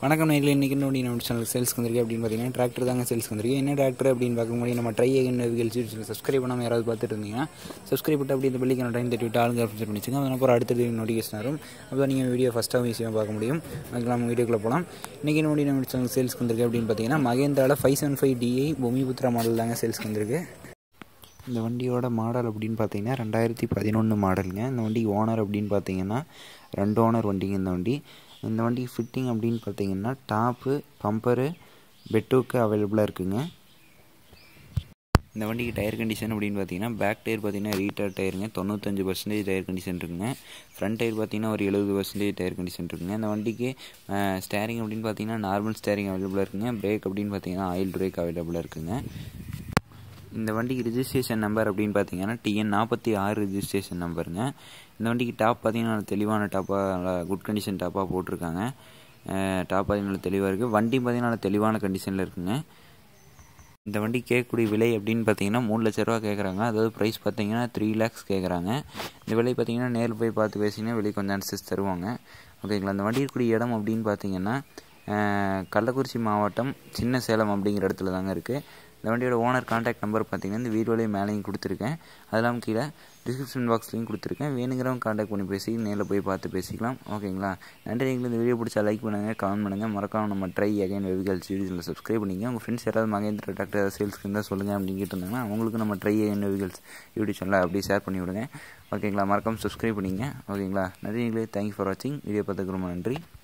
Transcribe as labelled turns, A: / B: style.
A: வணக்கம் நேயர்களே, இன்றைக்கி நம்ம சேனல் சேல்ஸ்க்கு வந்திருக்கு அப்படின்னு பார்த்தீங்கன்னா டிராக்டர் தாங்க சேல்ஸ்க்கு வந்திருக்கு. என்ன டிராக்டர் அப்படின்னு பார்க்க முடியும், நம்ம ட்ரை அகைன் வெஹிக்கல்ஸ் சப்ஸ்கிரைப் பண்ணாமல் யாராவது பார்த்துட்டு இருந்தீங்கன்னா சப்ஸ்கிரைப் பண்ணிட்டு அப்படி இந்த பெல்லைக்கான டைம் தட்டி விட்டு ஆளுங்க ஆஃபீஸர் பண்ணிச்சுங்க. அதனால் அடுத்தது நோட்டிஃபிகேஷன் வரும். அப்போ நீங்கள் வீடியோ ஃபஸ்ட்டாக ஈஸியாக பார்க்க முடியும். அதுக்கு நம்ம வீடியோக்குள்ளே போகலாம். இன்றைக்கி நம்ம சேனல் சேல்ஸ்க்கு வந்திருக்கு அப்படின்னு பார்த்தீங்கன்னா மகேந்திராவில் 575 DI பூமிபுத்ரா மாடல் தாங்க சேல்ஸ்க்கு வந்திருக்கு. இந்த வண்டியோட மாடல் அப்படின்னு பார்த்தீங்கன்னா 2011 மாடலுங்க. இந்த வண்டிக்கு ஓனர் அப்படின்னு பார்த்தீங்கன்னா 2 ஓனர் வண்டிங்க. இந்த வண்டி ஃபிட்டிங் அப்படின்னு பார்த்தீங்கன்னா டாப்பு, பம்பரு, பெட்டுக்கு அவைலபிளாக இருக்குங்க. இந்த வண்டிக்கு டயர் கண்டிஷன் அப்படின்னு பார்த்தீங்கன்னா பேக் டயர் பார்த்தீங்கன்னா ரீட்டர் டயருங்க, 95% டயர் கண்டிஷன் இருக்குங்க. ஃப்ரண்ட் டயர் பார்த்தீங்கன்னா ஒரு 70% டயர் கண்டிஷன் இருக்குங்க. இந்த வண்டிக்கு ஸ்டேரிங் அப்படின்னு பார்த்தீங்கன்னா நார்மல் ஸ்டேரிங் அவைலபிளாக இருக்குங்க. பிரேக் அப்படின்னு பார்த்தீங்கன்னா ஆயில் பிரேக் அவைலபிளாக இருக்குங்க. இந்த வண்டிக்கு ரிஜிஸ்ட்ரேஷன் நம்பர் அப்படின்னு பார்த்தீங்கன்னா TN 46 ரிஜிஸ்ட்ரேஷன் நம்பருங்க. இந்த வண்டிக்கு டாப் பார்த்தீங்கன்னா தெளிவான டாப்பாக, நல்லா குட் கண்டிஷன் டாப்பாக போட்டிருக்காங்க. டாப் பார்த்தீங்கன்னா தெளிவாக இருக்குது. வண்டி பார்த்தீங்கன்னா தெளிவான கண்டிஷனில் இருக்குங்க. இந்த வண்டி கேட்கக்கூடிய விலை அப்படின்னு பார்த்தீங்கன்னா 3 லட்ச ரூபா கேட்குறாங்க. அதாவது ப்ரைஸ் பார்த்தீங்கன்னா 3 lakhs கேட்குறாங்க. இந்த விலை பார்த்தீங்கன்னா நேரில் போய் பார்த்து பேசிங்கன்னா விலை கொஞ்சம் அனுசரித்து தருவாங்க. ஓகேங்களா. இந்த வண்டி இருக்கக்கூடிய இடம் அப்படின்னு பார்த்தீங்கன்னா கள்ளக்குறிச்சி மாவட்டம் சின்ன சேலம் அப்படிங்கிற இடத்துல தாங்க இருக்குது. இந்த வண்டியோட ஓனர் கான்டாக்ட் நம்பர் பார்த்தீங்கன்னா இந்த வீடியோலேயே மேலேயும் கொடுத்துருக்கேன். அதெல்லாம் கீழே டிஸ்கிரிப்ஷன் பாக்ஸ்லையும் கொடுத்துருக்கேன். வேணுங்கிறவங்க கான்டாக்ட் பண்ணி பேசி நேரில் போய் பார்த்து பேசிக்கலாம். ஓகேங்களா. நன்றி. எங்களுக்கு இந்த வீடியோ பிடிச்சா லைக் பண்ணுங்கள், கமெண்ட் பண்ணுங்கள். மறக்காம நம்ம ட்ரை அகைன் வெஹிக்கல்ஸ் வீடியோஸில் சப்ஸ்கிரைப் பண்ணிங்க. உங்கள் ஃப்ரெண்ட்ஸ் யாராவது மகேந்திரா டிராக்டர் சேல்ஸ்க்கு இருந்தால் சொல்லுங்கள் அப்படின்னு கேட்டிருந்தாங்கன்னா அவங்களுக்கு நம்ம ட்ரை அகைன் வெஹிக்கல்ஸ் யூடியூப் சேனலில் அப்படியே ஷேர் பண்ணி விடுங்க. ஓகேங்களா. மறக்காம சப்ஸ்கிரைப் பண்ணிங்க. ஓகேங்களா. நன்றி. தேங்க்யூ ஃபார் வாட்சிங். வீடியோ பார்த்துக்கு ரொம்ப நன்றி.